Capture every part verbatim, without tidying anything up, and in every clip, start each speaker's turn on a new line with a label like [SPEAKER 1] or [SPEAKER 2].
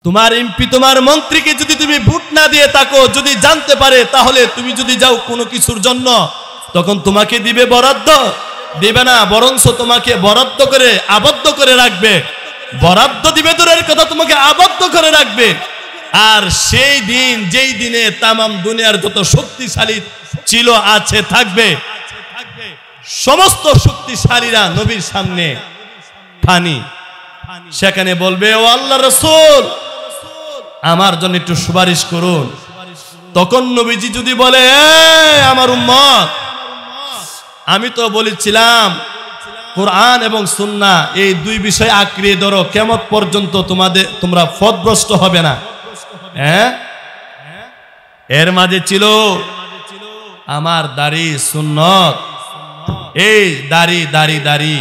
[SPEAKER 1] তোমার এমপি তোমার মন্ত্রীকে যদি তুমি ভোট না দিয়ে থাকো, যদি জানতে পারে, তাহলে তুমি যদি যাও কোনো কিছুর জন্য, তখন তোমাকে দিবে বরাদ্দ? দিবে না, বরঞ্চ তোমাকে বরাদ্দ করে আবদ্ধ করে রাখবে। বরাদ্দ দিবে দূরের কথা, তোমাকে আবদ্ধ করে রাখবে। আর সেই দিন, যেই দিনে তামাম দুনিয়ার যত শক্তিশালী ছিল, আছে, থাকবে, সমস্ত শক্তিশালীরা নবীর সামনে ফানি। সেখানে বলবে, ও আল্লাহর রাসূল, আমার জন্য একটু সুপারিশ করুন। তখন নবীজি যদি বলে, আমার উম্মত, আমি তো বলেছিলাম কোরআন এবং সুন্নাহ এই দুই বিষয় আঁকড়ে ধরো, কিয়ামত পর্যন্ত তোমাদের তোমরা পথভ্রষ্ট হবে না। হ্যাঁ, এর মাঝে ছিল আমার দাড়ি, সুন্নত, এই দাড়ি দাড়ি দাড়ি।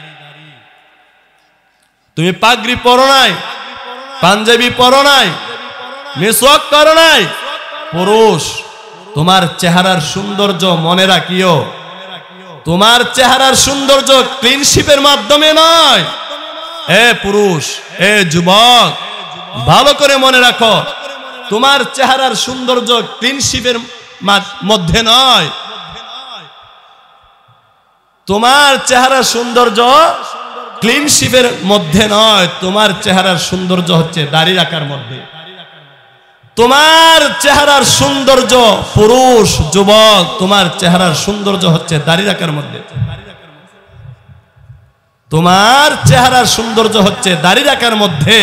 [SPEAKER 1] তুমি পাগড়ি পরো নাই, পাঞ্জাবি পরো নাই, মিসওয়াক করো নাই। পুরুষ, তোমার চেহারার সৌন্দর্য মনে রাখিও, তোমার চেহারার সৌন্দর্য ক্লিনশিপের মাধ্যমে নয়। এ পুরুষ, এ যুবক, ভালো করে মনে রাখো, তোমার চেহারার সৌন্দর্য ক্লিনশিপের মধ্যে নয়। তোমার চেহারার সৌন্দর্য ক্লিনশিপের মধ্যে নয়, তোমার চেহারার সৌন্দর্য হচ্ছে দাড়ি রাখার মধ্যে। তোমার চেহারার সৌন্দর্য, পুরুষ, যুবক, তোমার চেহারার সৌন্দর্য হচ্ছে দাড়ি রাখার মধ্যে। তোমার চেহারার সৌন্দর্য হচ্ছে দাড়ি রাখার মধ্যে।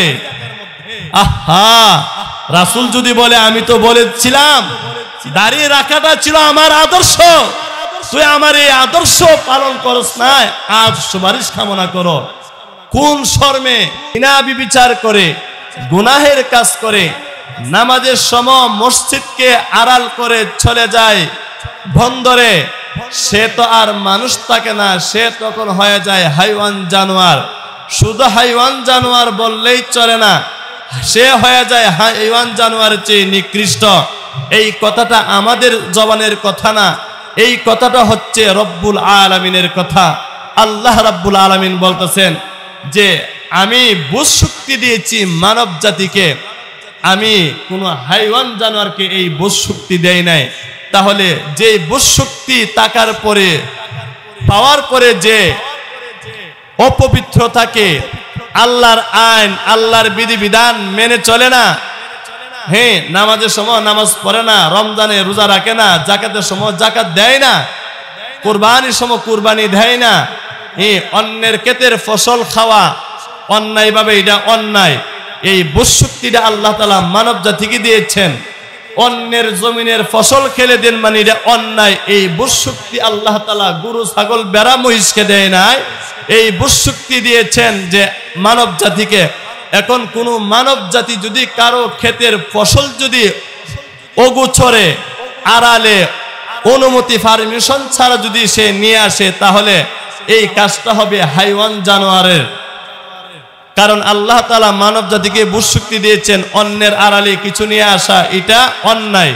[SPEAKER 1] আহা, রাসূল যদি বলে, আমি তো বলেছিলাম দাড়ি রাখাটা ছিল আমার আদর্শ, তুই আমার এই আদর্শ পালন করস না, আজ সুপারিশ কামনা করো। কোন শর্মে বিনা বিচার করে গুনাহের কাজ করে নামাজের সময় মসজিদকে আড়াল করে চলে যায় বন্দরে, সে তো আর মানুষ থাকে না, সে তখন হয়ে যায় হাইওয়ান জানোয়ার। শুধু হাইওয়ান জানোয়ার বললেই চলে না, সে হয়ে যায় হাইওয়ান জানোয়ারের চেয়ে নিকৃষ্ট। এই কথাটা আমাদের জবানের কথা না, এই কথাটা হচ্ছে রব্বুল আলামিনের কথা। আল্লাহ রাব্বুল আলামিন বলতেছেন যে আমি বুঝ শক্তি দিয়েছি মানব জাতিকে, আমি কোন হাইওয়ান জানোয়ারকে এই বুঝ শক্তি দেই নাই। তাহলে যে বুঝ শক্তি থাকার পরে, পাওয়ার পরে যে অপবিত্র থাকে, আল্লাহর আইন, আল্লাহর বিধিবিধান মেনে চলে না, হ্যাঁ, নামাজের সময় নামাজ পড়ে না, রমজানে রোজা রাখে না, জাকাতের সময় জাকাত দেয় না, কুরবানির সময় কুরবানি দেয় না, এই অন্যের ক্ষেতের ফসল খাওয়া অন্যায় ভাবে, এটা অন্যায়। এই বুঝশক্তিটা আল্লাহ তাআলা মানব জাতিকে দিয়েছেন। অন্যের জমিনের ফসল খেলে দেন মানে এটা অন্যায়। এই বুঝশক্তি আল্লাহ তাআলা গরু, ছাগল, বেড়া, মহিষকে দেয় নাই, এই বুঝশক্তি দিয়েছেন যে মানব জাতিকে। এখন কোন মানব জাতি যদি কারো ক্ষেতের ফসল যদি অগোচরে, আড়ালে, অনুমতি, পারমিশন ছাড়া যদি সে নিয়ে আসে, তাহলে এই কাজটা হবে হাইওয়ান জানোয়ারের। কারণ আল্লাহ তাআলা মানব জাতিকে বুঝশক্তি দিয়েছেন, অন্যের আড়ালে কিছু নিয়ে আসা এটা অন্যায়।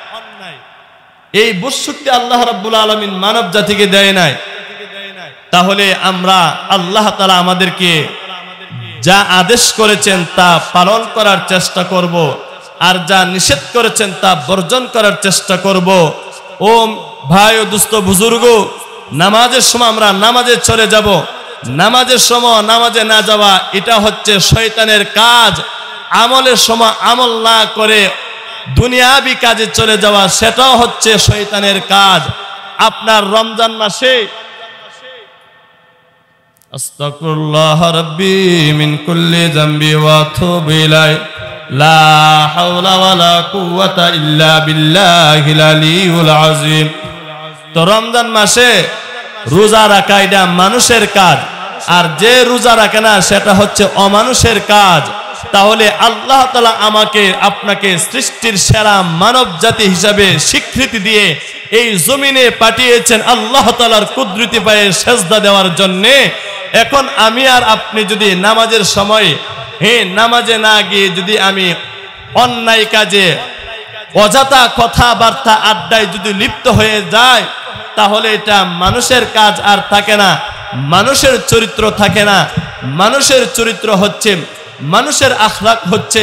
[SPEAKER 1] এই বুঝশক্তি আল্লাহ রাব্বুল আলামিন মানব জাতিকে দেয় নাই। তাহলে আমরা আল্লাহ তাআলা আমাদেরকে যা আদেশ করেছেন তা পালন করার চেষ্টা করব, আর যা নিষেধ করেছেন তা বর্জন করার চেষ্টা করব। ও ভাই ও দোস্ত বুজুর্গ, নামাজের সময় আমরা নামাজে চলে যাব, নামাজের সময় নামাজে না যাওয়া এটা হচ্ছে শয়তানের কাজ। আমলের সময় আমল না করে দুনিয়াবি কাজে চলে যাওয়া, সেটাও হচ্ছে শয়তানের কাজ। আপনার রমজান মাসে আস্তাগফিরুল্লাহ রাব্বি মিন কুল্লি যামবি ওয়া আতুবু ইলাইহি লা হাওলা ওয়ালা কুওয়াতা ইল্লা বিল্লাহিল আলিয়্যিল আযীম। তো রমজান মাসে রোজা রাখা এটা মানুষের কাজ, আর যে রোজা রাখে না সেটা হচ্ছে অমানুষের কাজ। তাহলে আল্লাহ তাআলা আমাকে আপনাকে সৃষ্টির সেরা মানব জাতি হিসাবে স্বীকৃতি দিয়ে এই জমিনে পাঠিয়েছেন আল্লাহ তাআলার কুদরতি পায়ে সেজদা দেওয়ার জন্য। এখন আমি আর আপনি যদি নামাজের সময় হে নামাজে না গিয়ে যদি আমি অন্যায় কাজে, অযথা কথাবার্তা, আড্ডায় যদি লিপ্ত হয়ে যায়, তাহলে এটা মানুষের কাজ আর থাকে না, মানুষের চরিত্র থাকে না। মানুষের চরিত্র হচ্ছে, মানুষের আখলাক হচ্ছে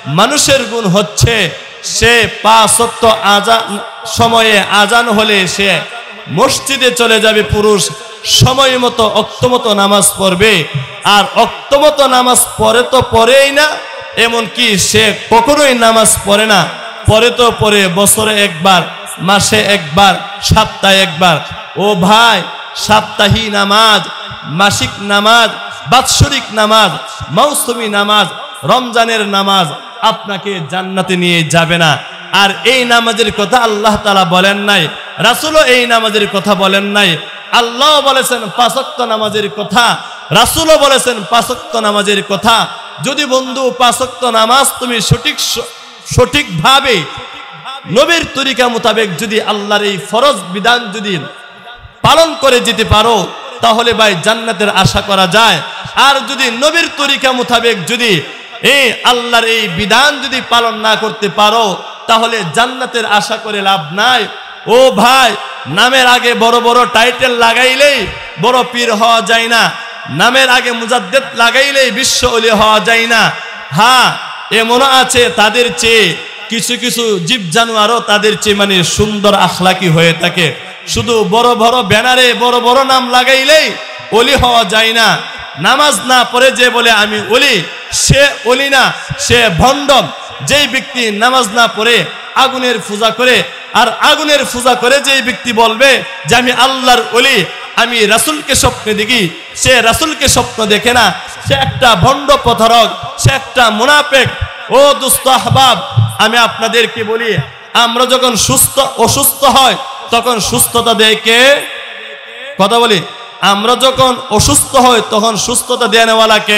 [SPEAKER 1] মানুষের গুণ হচ্ছে সে পাঁচ ওয়াক্ত আজান সময়ে আজান হলে সে মসজিদে চলে যাবে, পুরুষ সময় মতো অক্ত মতো নামাজ পড়বে। আর অক্ত মতো নামাজ পড়ে তো পড়েই না, এমনকি সে কখনোই নামাজ পড়ে না, পরে তো পরে বছরে একবার, মাসে একবার, সপ্তাহে একবার। ও ভাই, সাপ্তাহিক নামাজ, মাসিক নামাজ, বাৎসরিক নামাজ, মৌসুমী নামাজ, রমজানের নামাজ আপনাকে জান্নাতে নিয়ে যাবে না। আর এই নামাজের কথা আল্লাহ তাআলা বলেন নাই, রাসূলও এই নামাজের কথা বলেন নাই। আল্লাহ বলেছেন পাঁচ ওয়াক্ত নামাজের কথা, রাসূলও বলেছেন পাঁচ ওয়াক্ত নামাজের কথা। যদি বন্ধু পাঁচ ওয়াক্ত নামাজ তুমি সঠিক সঠিকভাবে নবীর তরিকা মোতাবেক যদি আল্লাহর এই ফরজ বিধান যদি পালন করে যেতে পারো, তাহলে ভাই জান্নাতের আশা করা যায়। আর যদি নবীর তরিকা মোতাবেক যদি এই আল্লাহর এই বিধান যদি পালন না করতে পারো, তাহলে জান্নাতের আশা করে লাভ নাই। ও ভাই, নামের আগে বড় বড় টাইটেল লাগাইলেই বড় পীর হওয়া যায় না, নামের আগে মুজাদ্দেদ লাগাইলেই বিশ্ব ওলি হওয়া যায় না। হ্যাঁ, এমনও আছে তাদের চেয়ে কিছু কিছু জীব জানোয়ারও তাদের চেয়ে মানে সুন্দর আখলাকি হয়ে থাকে। শুধু বড় বড় ব্যানারে বড় বড় নাম লাগাইলেই ওলি হওয়া যায় না। নামাজ না পড়ে যে বলে আমি ওলি, সে ওলি না, সে ভণ্ড। যেই ব্যক্তি নামাজ না পড়ে আগুনের পূজা করে, আর আগুনের পূজা করে যেই ব্যক্তি বলবে যে আমি আল্লাহর ওলি, আমি রাসূলকে স্বপ্নে দেখি, সে রাসূলকে স্বপ্ন দেখে না, সে একটা ভণ্ড প্রতারক, সে একটা মুনাফিক। ও দোস্ত আহবাব, আমি আপনাদেরকে বলি, আমরা যখন সুস্থ অসুস্থ হয় তখন সুস্থতা দেয় কে? কথা বলি, আমরা যখন অসুস্থ হই তখন সুস্থতা দেওয়ালা কে?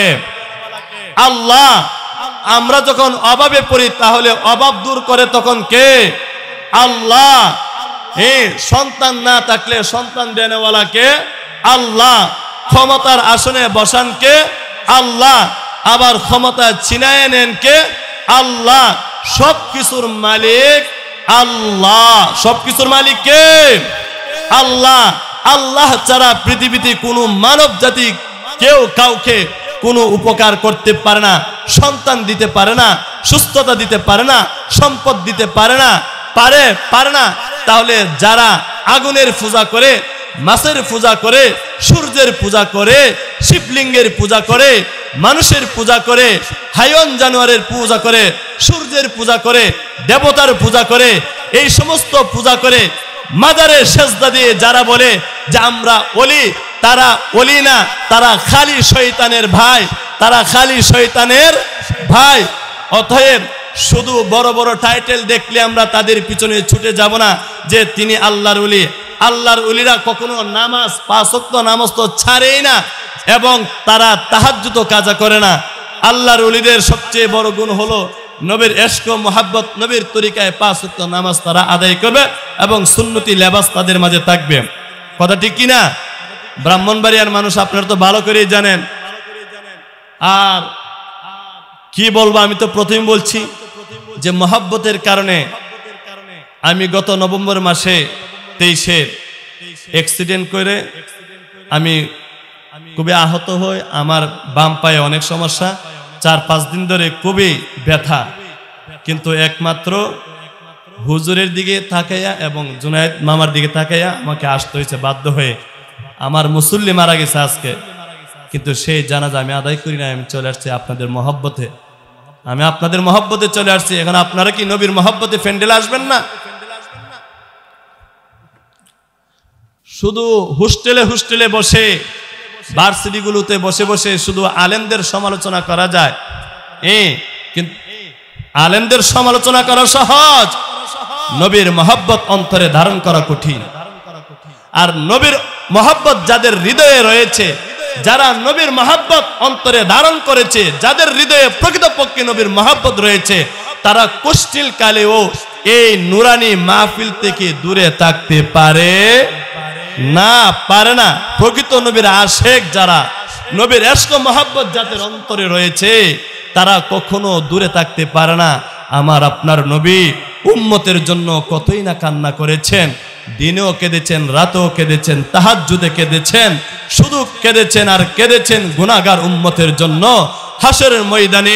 [SPEAKER 1] আল্লাহ। আমরা যখন অভাবে পড়ি তাহলে অভাব দূর করে তখন কে? আল্লাহ। এই সন্তান না থাকলে সন্তান দেওয়ালা কে? আল্লাহ। ক্ষমতার আসনে বসান কে? আল্লাহ। আবার ক্ষমতা ছিনায় নেন কে? আল্লাহ। সবকিছুর মালিক আল্লাহ। সবকিছুর মালিক কে? আল্লাহ। আল্লাহ ছাড়া পৃথিবীতে কোনো মানব জাতি কেউ কাউকে কোনো উপকার করতে পারে না, সন্তান দিতে পারে না, সুস্থতা দিতে পারে না, সম্পদ দিতে পারে না, পারে পারে না। তাহলে যারা আগুনের পূজা করে, মাছের পূজা করে, সূর্যের পূজা করে, শিবলিঙ্গের পূজা করে, মানুষের পূজা করে, হাইওয়ান জানোয়ারের পূজা করে, সূর্যের পূজা করে, দেবতার পূজা করে, এই সমস্ত পূজা করে মাজারে সেজদা দিয়ে যারা বলে যে আমরা ওলি, তারা ওলি না, তারা খালি শয়তানের ভাই, তারা খালি শয়তানের ভাই। অতএব শুধু বড় বড় টাইটেল দেখলে আমরা তাদের পিছনে ছুটে যাব না যে তিনি আল্লাহর ওলি। আল্লাহর ওলিরা কখনো নামাজ, পাঁচ ওয়াক্ত নামাজ তো ছাড়েই না, এবং তারা তাহাজ্জুদ কাজা করে না। আল্লাহর ওলিদের সবচেয়ে বড় গুণ হলো নবীর ইশক ও মুহাব্বত, নবীর তরিকায় পাঁচ ওয়াক্ত নামাজ তারা আদায় করবে এবং সুন্নতি লেবাস তাদের মাঝে থাকবে। কথা ঠিক কিনা? ব্রাহ্মণবাড়িয়ার মানুষ আপনারা তো ভালো করেই জানেন। আর কি বলবো, আমি তো প্রথমে বলছি যে মহব্বতের কারণে আমি গত নভেম্বর মাসে তেইশে অ্যাক্সিডেন্ট করে আমি খুবই আহত হই। আমার বাম পায়ে অনেক সমস্যা, চার পাঁচ দিন ধরে খুবই ব্যথা। কিন্তু একমাত্র হুজুরের দিকে তাকাইয়া এবং জুনায়েদ মামার দিকে তাকাইয়া আমাকে আসতে হয়েছে বাধ্য হয়ে। আমার মুসল্লি মারা গেছে আজকে, কিন্তু সেই জানাজা আমি আদায় করি না। আমি চলে আসছি আপনাদের মহব্বতে, আমি আপনাদের মহব্বতে চলে আসছি। এখন আপনারা কি নবীর মহব্বতে ফ্যান্ডেলে আসবেন না? শুধু হোস্টেলে হোস্টেলে বসে, ভার্সিটিগুলোতে বসে বসে শুধু আলেমদের সমালোচনা করা যায়, এ কিন্তু আলেমদের সমালোচনা করা সহজ, নবীর মহব্বত অন্তরে ধারণ করা কঠিন। আর নবীর মহব্বত যাদের হৃদয়ে রয়েছে, যারা নবীর মহব্বত অন্তরে ধারণ করেছে, যাদের হৃদয়ে প্রকৃতপক্ষে নবীর মহব্বত রয়েছে, তারা কুষ্টিল কালেও এই নুরানি মাহফিল থেকে দূরে থাকতে পারে না, পারে না। প্রকৃত নবীর আশেক যারা, নবীর ইশক ও মুহাব্বত যাদের অন্তরে রয়েছে, তারা কখনো দূরে থাকতে পারে না। আমার আপনার নবী উম্মতের জন্য কতই না কান্না করেছেন, দিনেও কেঁদেছেন, রাতেও কেঁদেছেন, তাহাজ্জুদে কেঁদেছেন, শুধু কেঁদেছেন আর কেঁদেছেন গুনাহগার উম্মতের জন্য। হাসরের ময়দানে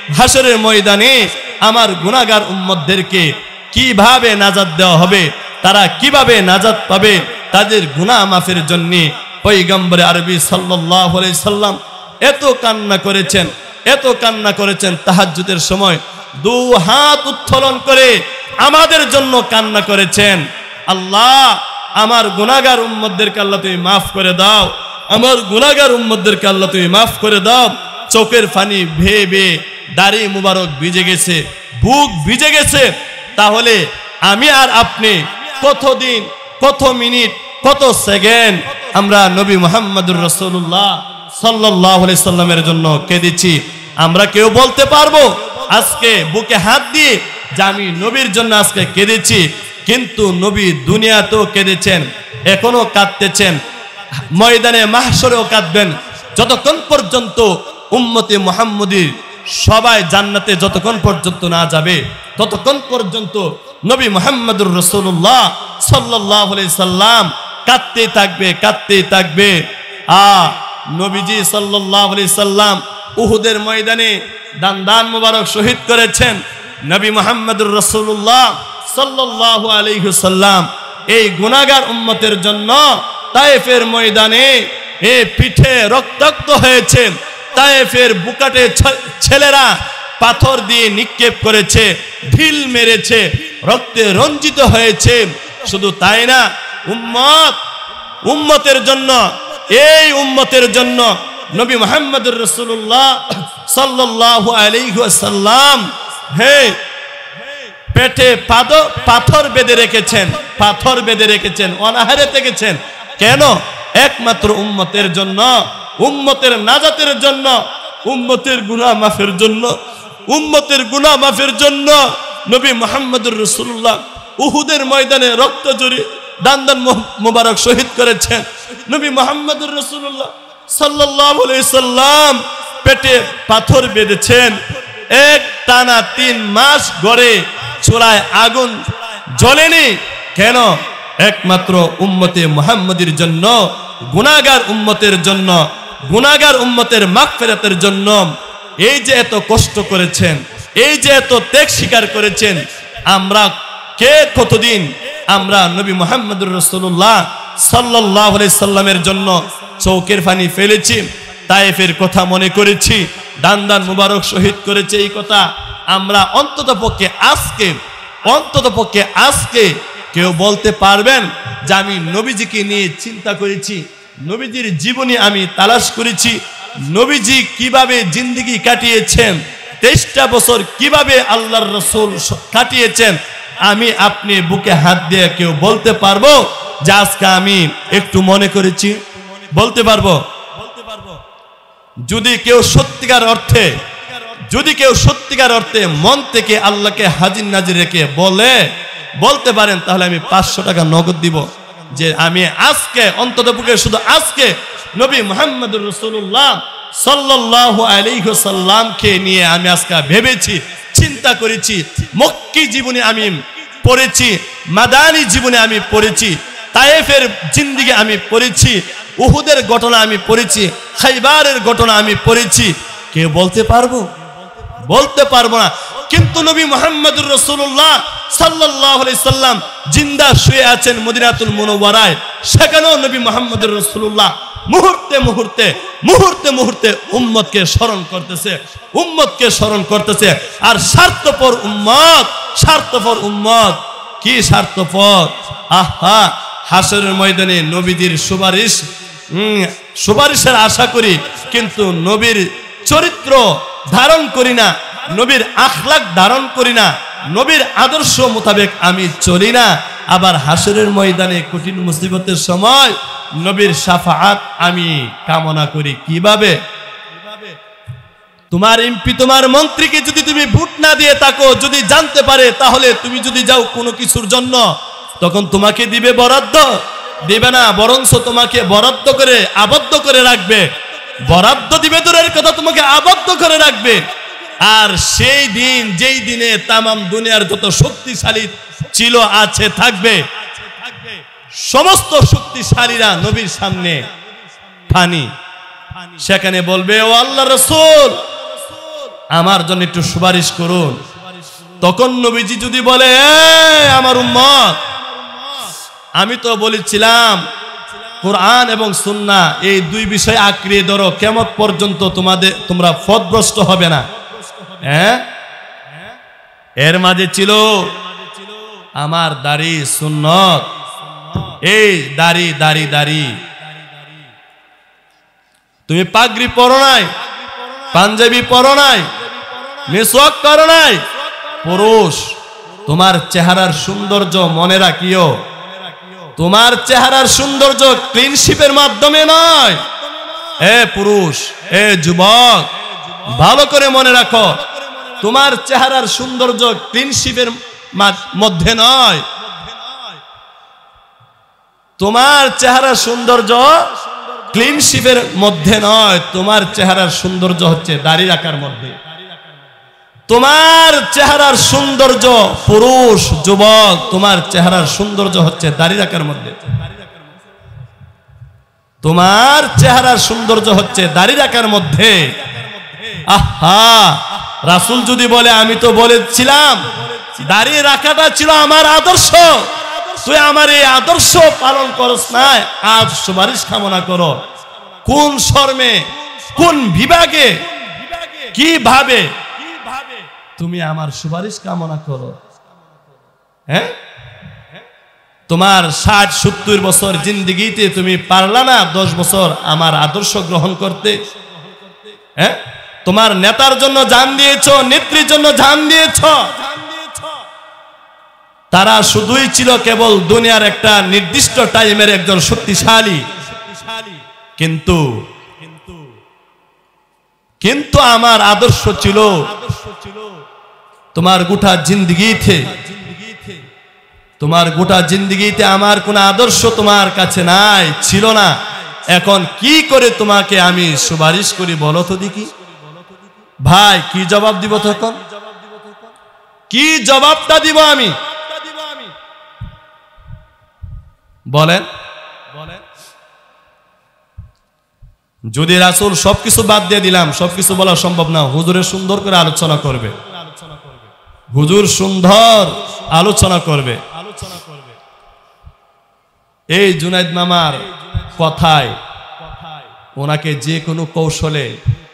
[SPEAKER 1] হাসরের ময়দানে আমার গুনাহগার উম্মতদেরকে কিভাবে নাজাত দেওয়া হবে, তারা কিভাবে নাজাত পাবে, তাদের গুনাহ মাফের জন্য পয়গম্বর আরবি সাল্লাল্লাহু আলাইহি সাল্লাম এত কান্না করেছেন, এত কান্না করেছেন। তাহাজ্জুদের সময় দু হাত উত্তোলন করে আমাদের জন্য কান্না করেছেন, আল্লাহ আমার গুনাহগার উম্মতদেরকে আল্লাহ তুমি মাফ করে দাও, আমার গুনাহগার উম্মতদেরকে আল্লাহ তুমি মাফ করে দাও। চোখের পানি ভেয়ে ভেয়ে দাড়ি মুবারক ভিজে গেছে, বুক ভিজে গেছে। তাহলে আমি আর আপনি কতদিন, কত মিনিট, কত সেকেন্ড আমরা নবী মুহাম্মদুর রাসূলুল্লাহ সাল্লাল্লাহু আলাইহি সাল্লামের জন্য কেঁদেছি? আমরা কেউ বলতে পারবো আজকে বুকে হাত দিয়ে যে আমি নবীর জন্য আজকে কেঁদেছি? কিন্তু নবী দুনিয়াতেও কেঁদেছেন, এখনো কাঁদতেছেন, ময়দানে মাহশরেও কাঁদবেন, যতক্ষণ পর্যন্ত উম্মতে মুহাম্মদীর সবাই জান্নাতে যতক্ষণ পর্যন্ত না যাবে ততক্ষণ পর্যন্ত নবী মুহাম্মদুর রাসূলুল্লাহ সাল্লাল্লাহু আলাইহি সাল্লাম কাঁদতেই থাকবে, কাঁদতেই থাকবে। আ নবীজি সাল্লাল্লাহু আলাইহি সাল্লাম উহুদের ময়দানে দান দান মুবারক শহীদ করেছেন। নবী মুহাম্মদুর রাসূলুল্লাহ সাল্লাল্লাহু আলাইহি সাল্লাম এই গুনাহগার উম্মতের জন্য তায়েফের ময়দানে এ পিঠে রক্তাক্ত হয়েছে, তায়েফের বুকাটে ছেলেরা পাথর দিয়ে নিক্ষেপ করেছে, ঢিল মেরেছে, রক্তে রঞ্জিত হয়েছে। শুধু তাই না, উম্মত উম্মতের জন্য, এই উম্মতের জন্য নবী মুহাম্মদুর রাসূলুল্লাহ সাল্লাল্লাহু আলাইহি ওয়াসাল্লাম হে পেটে পাথর বেঁধে রেখেছেন, পাথর বেঁধে রেখেছেন, অনাহারে থেকেছেন। কেন? একমাত্র উম্মতের জন্য, উম্মতের নাজাতের জন্য, উম্মতের গুনাহ মাফের জন্য, উম্মতের গুনাহ মাফের জন্য নবী মুহাম্মদুর রাসূলুল্লাহ উহুদের ময়দানে রক্ত ঝরিয়ে দান দান মুবারক শহীদ করেছেন। নবী মুহাম্মদুর রাসূলুল্লাহ সাল্লাল্লাহু আলাইহি সাল্লাম পেটে পাথর বেঁধেছেন, এক টানা তিন মাস গড়ে চুলায় আগুন জ্বলেনি। কেন? একমাত্র উম্মতে মুহাম্মদীর জন্য, গুনাহগার উম্মতের জন্য, গুনাহগার উম্মতের মাগফিরাতের জন্য। এই যে এত কষ্ট করেছেন, এই যে এত ত্যাগ স্বীকার করেছেন, আমরা কে কতদিন আমরা নবী মুহাম্মদুর রাসূলুল্লাহ সাল্লাল্লাহু আলাইহি সাল্লামের জন্য চোখের পানি ফেলেছি, তায়েফের কথা মনে করেছি, দান দান মুবারক শহীদ করেছে। এই কথা আমরা অন্তত পক্ষে আজকে, অন্তত পক্ষে আজকে কেউ বলতে পারবেন যে আমি নবীজিকে নিয়ে চিন্তা করেছি, নবীজির জীবনী আমি তালাশ করেছি, নবীজি কিভাবে জিন্দেগি কাটিয়েছেন, তেইশটা বছর কিভাবে আল্লাহর রাসূল কাটিয়েছেন, আমি আপনি বুকে হাত দিয়ে কেউ বলতে পারবো যে আজকে আমি একটু মনে করেছি? বলতে পারবো? যদি কেউ সত্যিকার অর্থে, যদি কেউ সত্যিকার অর্থে মন থেকে আল্লাহকে হাজির নাজির রেখে বলে, বলতে পারেন, তাহলে আমি পাঁচশো টাকা নগদ দিব যে আমি আজকে অন্তত পক্ষে শুধু আজকে নবী মুহাম্মদুর রাসূলুল্লাহ সাল্লাল্লাহু আলাইহি ওয়াসাল্লামকে নিয়ে আমি আজকে ভেবেছি, চিন্তা করেছি, মক্কি জীবনে আমি পড়েছি, মাদানী জীবনে আমি পড়েছি, তায়েফের জিন্দেগি আমি পড়েছি, উহুদের ঘটনা আমি পড়েছি, খাইবারের ঘটনা আমি পড়েছি। কেউ বলতে পারবো? বলতে পারবো না। কিন্তু নবী মুহাম্মদুর রাসূলুল্লাহ সাল্লাল্লাহু আলাইহি সাল্লাম জিন্দা শুয়ে আছেন মদিনাতুল মুনাওয়ারায়, সেখানেও নবী মুহাম্মদুর রাসূলুল্লাহ মুহূর্তে মুহূর্তে মুহূর্তে মুহূর্তে উম্মতকে স্মরণ করতেছে, উম্মতকে স্মরণ করতেছে। আর স্বার্থপর উম্মত, স্বার্থপর উম্মত, কি স্বার্থপর! আহা, হাসরের ময়দানে নবীদের সুপারিশ, সুপারিশের আশা করি, কিন্তু নবীর চরিত্র ধারণ করি না, নবীর আখলাক ধারণ করি না, নবীর আদর্শ মোতাবেক আমি চলি না। আবার হাসরের ময়দানে কঠিন মুসিবতের সময় নবীর শাফাআত আমি কামনা করি। কিভাবে? তোমার এমপি, তোমার মন্ত্রীকে যদি তুমি ভোট না দিয়ে থাকো, যদি জানতে পারে, তাহলে তুমি যদি যাও কোনো কিছুর জন্য, তখন তোমাকে দিবে বরাদ্দ? দিবে না, বরঞ্চ তোমাকে বরাদ্দ করে আবদ্ধ করে রাখবে। বরাদ্দ দিবে দূরের কথা, তোমাকে আবদ্ধ করে রাখবে। আর সেই দিন, যেই দিনে তামাম দুনিয়ার যত শক্তিশালী ছিল, আছে, থাকবে, সমস্ত শক্তিশালীরা নবীর সামনে ফানি, সেখানে বলবে, ও আল্লাহর রাসূল, আমার জন্য একটু সুপারিশ করুন। তখন নবীজি যদি বলে, এই আমার উম্মত, আমি তো বলেছিলাম কোরআন এবং সুন্নাহ এই দুই বিষয় আঁকড়িয়ে ধরো, কিয়ামত পর্যন্ত তোমাদের তোমরা পথভ্রষ্ট হবে না। হ্যাঁ, এর মাঝে ছিল আমার দাড়ি সুন্নত। এই দাড়ি দাড়ি দাড়ি তুমি পাগড়ি পরো নাই, পাঞ্জাবি পরো নাই, মিসওয়াক করো নাই, পুরুষ তোমার চেহারার সৌন্দর্য মনে রাখিও, তোমার চেহারার সৌন্দর্য ক্লিনশিপের মাধ্যমে নয়। এ পুরুষ, এ যুবক, ভালো করে মনে রাখো, তোমার চেহারার সৌন্দর্য ক্লিনশিপের মধ্যে নয়, তোমার চেহারার সৌন্দর্য ক্লিনশিপের মধ্যে নয়, তোমার চেহারার সৌন্দর্য হচ্ছে দাড়ি রাখার মধ্যে। তোমার চেহারার সৌন্দর্য পুরুষ যুবক, তোমার চেহারার সৌন্দর্য হচ্ছে দাড়ি রাখার মধ্যে। তোমার চেহারার সৌন্দর্য হচ্ছে দাড়ি রাখার মধ্যে। আহা, রাসূল যদি বলে আমি তো বলেছিলাম দাড়ি রাখাটা ছিল আমার আদর্শ, তুই আমার এই আদর্শ পালন করস না, আজ সুপারিশ কামনা করো। কোন শর্মে, কোন বিভাগে, কিভাবে তুমি আমার সুপারিশ কামনা করো? হ্যাঁ, তোমার ষাট সত্তর বছর জিন্দেগিতে তুমি পারলা না দশ বছর আমার আদর্শ গ্রহণ করতে? হ্যাঁ, তোমার নেতার জন্য জান দিয়েছ, নেত্রীর জন্য জান দিয়েছ, তারা শুধুই ছিল কেবল দুনিয়ার একটা নির্দিষ্ট টাইমের একজন শক্তিশালী, কিন্তু কিন্তু আমার আদর্শ ছিল তোমার গোটা জিন্দেগিতে, তোমার গোটা জিন্দেগিতে আমার কোন আদর্শ তোমার কাছে নাই, ছিল না। এখন কি করে তোমাকে আমি সুপারিশ করি বলো তো দেখি? ভাই কি জবাব দিব তখন? কি জবাবটা দিব আমি? বলেন, যদি রাসূল সবকিছু বাদ দিয়ে দিলাম, সবকিছু বলা সম্ভব না, হুজুরে সুন্দর করে আলোচনা করবে, হুজুর সুন্দর আলোচনা করবে। এই জুনাইদ মামার কথায় ওনাকে যে কোনো কৌশলে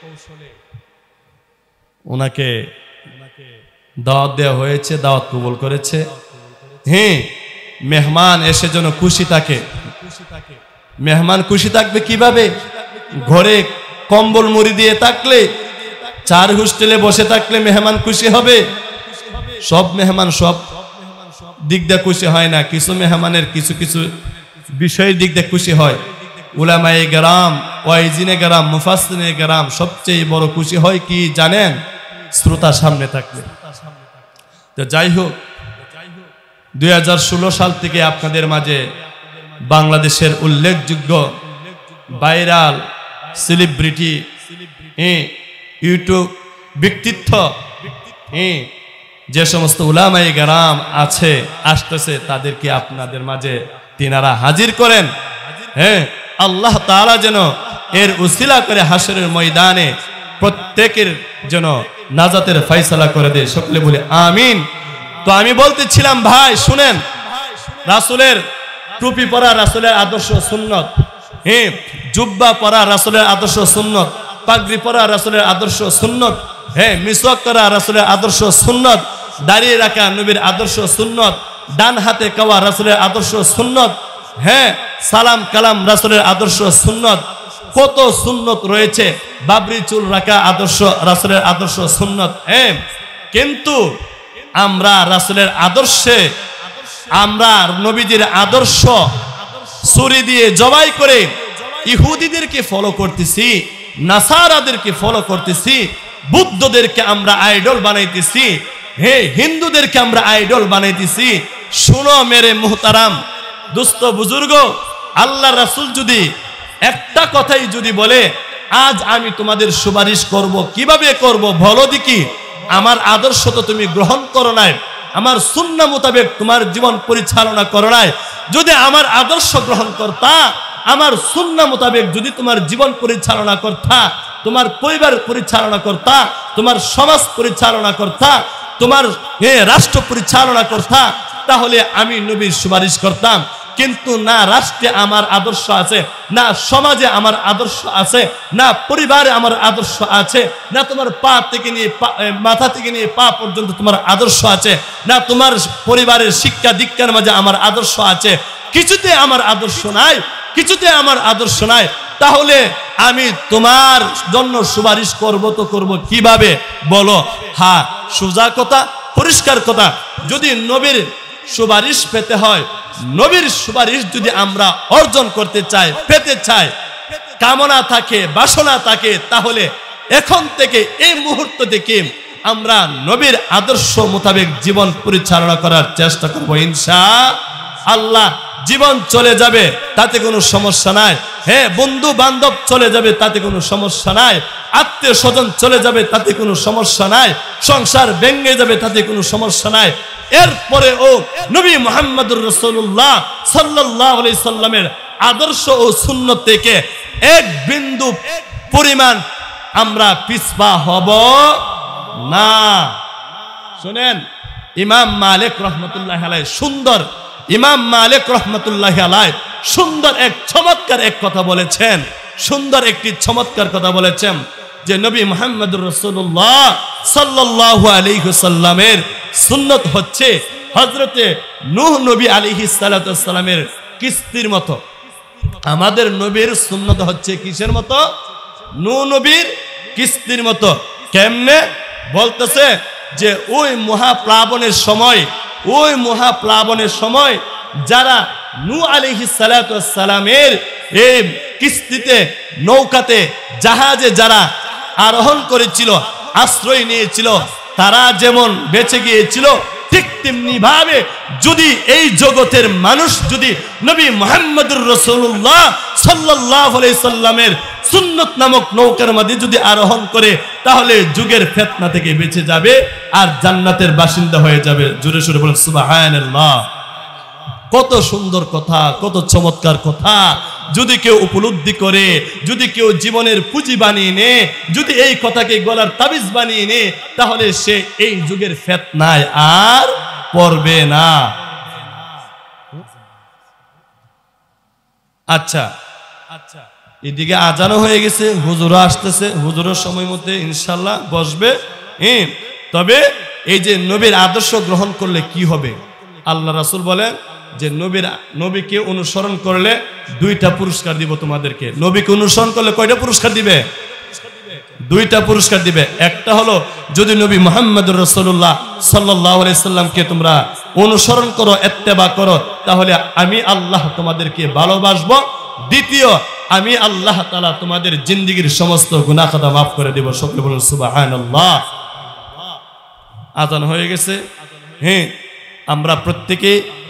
[SPEAKER 1] ওনাকে দাওয়াত দেওয়া হয়েছে, দাওয়াত কবুল করেছে। হ্যাঁ, মেহমান এসে যেন খুশি থাকে। মেহমান খুশি থাকবে কিভাবে? ঘরে কম্বল মুড়ি দিয়ে থাকলে, চার হোস্টেলে বসে থাকলে মেহমান খুশি হবে? সব মেহমান সব দিক দিয়ে খুশি হয় না, কিছু মেহমানের কিছু কিছু বিষয়ের দিক দিয়ে খুশি হয়। উলামায়ে কেরাম, ওয়াইজিনে কেরাম, মুফাসসিরিনে কেরাম সবচেয়ে বড় খুশি হয় কি জানেন? শ্রোতা সামনে থাকলে। তো যাই হোক, দুই হাজার ষোলো সাল থেকে আপনাদের মাঝে বাংলাদেশের উল্লেখযোগ্য ভাইরাল সেলিব্রিটি, ইউটিউব ব্যক্তিত্ব, যে সমস্ত উলামায়ে কেরাম আছে আসতেছে, তাদেরকে আপনাদের মাঝে তিনারা হাজির করেন। হ্যাঁ, আল্লাহ তাআলা যেন এর উসিলা করে হাসরের ময়দানে প্রত্যেকের যেন নাজাতের ফয়সালা করে দেয়। সকলে বলে আমিন। তো আমি বলতেছিলাম ভাই শুনেন, রাসূলের টুপি পরা রাসূলের আদর্শ সুন্নত, হ্যাঁ, জুব্বা পরা রাসূলের আদর্শ সুন্নত, পাগড়ি পরা রাসূলের আদর্শ সুন্নত, হ্যাঁ, মিসওয়াক করা রাসূলের আদর্শ সুন্নত, দাঁড়িয়ে রাখা নবীর আদর্শ সুন্নত, ডান হাতে খাওয়া রাসূলের আদর্শ সুন্নত, হ্যাঁ, সালাম কালাম রাসূলের আদর্শ সুন্নত, কত সুন্নত রয়েছে। বাবরি চুল রাখা আদর্শ রাসূলের আদর্শ সুন্নত। হ্যাঁ, কিন্তু আমরা রাসূলের আদর্শে, আমরা নবীজির আদর্শ ছুরি দিয়ে জবাই করে ইহুদিদেরকে ফলো করতেছি, নাসারাদেরকে ফলো করতেছি, বুদ্ধদেরকে আমরা আইডল বানাইতেছি, হে হিন্দুদেরকে আমরা আইডল বানাইতেছি। শুনো মেরে মুহতারাম দোস্ত বুজুর্গ, আল্লাহ রাসূল যদি একটা কথাই যদি বলে আজ আমি তোমাদের সুপারিশ করব, কিভাবে করব বলো দেখি? আমার আদর্শ তো তুমি গ্রহণ করো নাই, আমার সুন্নাহ মোতাবেক তোমার জীবন পরিচালনা করো নাই। যদি আমার আদর্শ গ্রহণ করতা আমার সুন্নাহ মোতাবেক যদি তোমার জীবন পরিচালনা করতা, তোমার পরিবার পরিচালনা করতা, তোমার সমাজ পরিচালনা করতা, তোমার রাষ্ট্র পরিচালনা করতা, তাহলে আমি নবীর সুপারিশ করতাম। কিন্তু না রাষ্ট্রে আমার আদর্শ আছে, না সমাজে আমার আদর্শ আছে, না পরিবারে আমার আদর্শ আছে, না তোমার পা থেকে নিয়ে মাথা থেকে নিয়ে পা পর্যন্ত তোমার আদর্শ আছে, না তোমার পরিবারের শিক্ষা দীক্ষার মাঝে আমার আদর্শ আছে, কিছুতে আমার আদর্শ নাই, কিছুতে আমার আদর্শ নাই। তাহলে আমি তোমার জন্য সুপারিশ করব তো করব কিভাবে বলো? হ্যাঁ, সোজা কথা, পরিষ্কার কথা, যদি নবীর সুপারিশ পেতে হয়, নবীর সুপারিশ যদি আমরা অর্জন করতে চাই, পেতে চাই, কামনা থাকে, বাসনা থাকে, তাহলে এখন থেকে এই মুহূর্ত থেকে আমরা নবীর আদর্শ মোতাবেক জীবন পরিচালনা করার চেষ্টা করব ইনশাআল্লাহ। জীবন চলে যাবে তাতে কোনো সমস্যা নাই, হ্যাঁ বন্ধু বান্ধব চলে যাবে তাতে কোনো সমস্যা নাই, আত্মীয় স্বজন চলে যাবে তাতে কোনো সমস্যা নাই, সংসার ভেঙে যাবে তাতে কোনো সমস্যা নাই। এরপরে ও নবী মুহাম্মদুর রাসূলুল্লাহ সাল্লাল্লাহু আলাইহি সাল্লামের আদর্শ ও সুন্নাত থেকে এক বিন্দু পরিমাণ আমরা পিছপা হব না। শুনেন, ইমাম মালিক রাহমাতুল্লাহি আলাইহি সুন্দর ইমাম মালিক রাহমাতুল্লাহি আলাইহি সুন্দর এক চমৎকার এক কথা বলেছেন, সুন্দর একটি চমৎকার কথা বলেছেন যে নবী মুহাম্মদুর রাসূলুল্লাহ সাল্লাল্লাহু আলাইহি সাল্লামের সুন্নাত হচ্ছে হযরতে নূহ নবী আলাইহিস সালাতু ওয়াস সালামের কিস্তির মতো। আমাদের নবীর সুন্নাত হচ্ছে কিসের মতো? নূহ নবীর কিস্তির মতো। কেমনে বলতেছে যে ওই মহাপ্লাবনের সময়, ওই মহাপ্লাবনের সময় যারা নূহ আলাইহিস সালাতু ওয়াস সালামের এই কিস্তিতে, নৌকাতে, জাহাজে যারা আরোহণ করেছিল, আশ্রয় নিয়েছিল, তারা যেমন বেঁচে গিয়েছিল, ঠিক তেমনি ভাবে যদি এই জগতের মানুষ যদি নবী মুহাম্মদুর রাসূলুল্লাহ সাল্লাল্লাহু আলাইহি সাল্লামের সুন্নাত নামক নৌকার মধ্যে যদি আরোহণ করে, তাহলে যুগের ফিতনা থেকে বেঁচে যাবে আর জান্নাতের বাসিন্দা হয়ে যাবে। জোরে সোরে বলেন সুবহানাল্লাহ। কত সুন্দর কথা, কত চমৎকার কথা। যদি কেউ উপলব্ধি করে, যদি কেউ জীবনের পুঁজি বানিয়ে নে, যদি এই কথাকে গলার তাবিজ বানিয়ে নে, তাহলে সে এই যুগের ফিতনায় আর পড়বে না। আচ্ছা আচ্ছা, এদিকে আজানও হয়ে গেছে, হুজুরও আসতেছে, হুজুরের সময় মধ্যে ইনশাল্লাহ বসবে। হ্যাঁ, তবে এই যে নবীর আদর্শ গ্রহণ করলে কি হবে? আল্লাহ রাসূল বলেন যে নবীর নবীকে অনুসরণ করলে দুইটা পুরস্কার দিব তোমাদেরকে। নবীকে অনুসরণ করলে কয়টা পুরস্কার দিবে? দুইটা পুরস্কার দিবে। একটা হলো যদি নবী মুহাম্মদুর রাসূলুল্লাহ সাল্লাল্লাহু আলাইহি সাল্লামকে তোমরা অনুসরণ করো, ইত্তেবা করো, তাহলে আমি আল্লাহ তোমাদেরকে ভালোবাসবো। দ্বিতীয়, আমি আল্লাহ তাআলা তোমাদের জিন্দেগীর সমস্ত গুনাহ খাতা মাফ করে দেব। সকলে বলুন সুবহানাল্লাহ। আযান হয়ে গেছে। হ্যাঁ, আমরা প্রত্যেকে